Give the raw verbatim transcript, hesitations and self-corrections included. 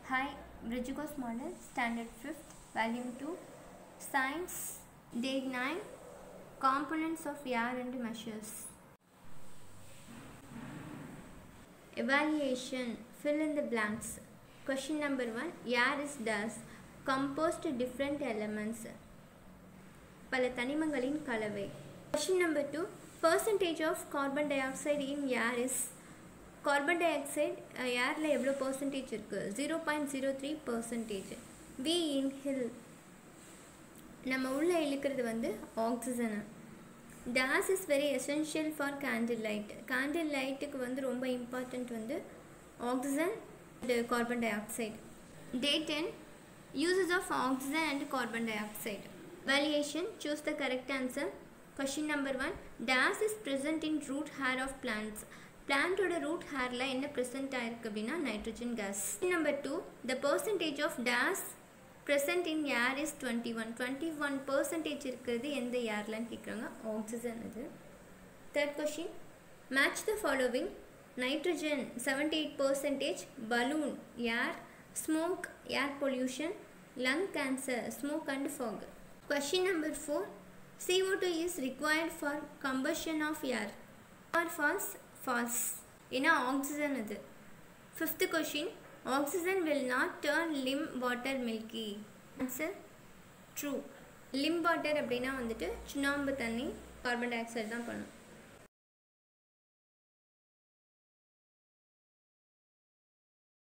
Hi, Bridgegos Model, Standard fifth, Volume two, Science, Day nine, Components of Air and Measures. Evaluation, fill in the blanks. Question number one, air is thus composed of different elements. பல தனிமங்களின் கலவை. Question number two, percentage of carbon dioxide in air is carbon dioxide airல எவ்வளோ percentage இருக்கு? zero point zero three percentage. We inhale நம்ம உள்ள இழுக்கிறது வந்து oxygen. Gas is very essential for candle light. Candle lightக்கு வந்து ரொம்ப இம்பார்ட்டன்ட் வந்து oxygen and carbon dioxide. Day ten, uses of oxygen and carbon dioxide. Evaluation, choose the correct answer. Question number one, gas is present in root hair of plants. Plant oda root hair la enna present ஆயிருக்கு அப்படினா nitrogen gas. Number two, the percentage of gas present in air is twenty-one. twenty-one percentage இருக்கிறது எந்த ஏர்ல கேக்குறாங்க? Oxygen அது. Third question, match the following. Nitrogen seventy-eight percentage, balloon air, smoke air pollution, lung cancer smoke and fog. Question number four, C O two is required for combustion of air. Or false? False. ஏன்னா oxygen அது. Fifth question, oxygen will not turn limb water milky. Answer, true. limb water அப்படின்னா வந்துட்டு சுண்ணாம்பு தண்ணி carbon di oxide தான் பண்ணும்.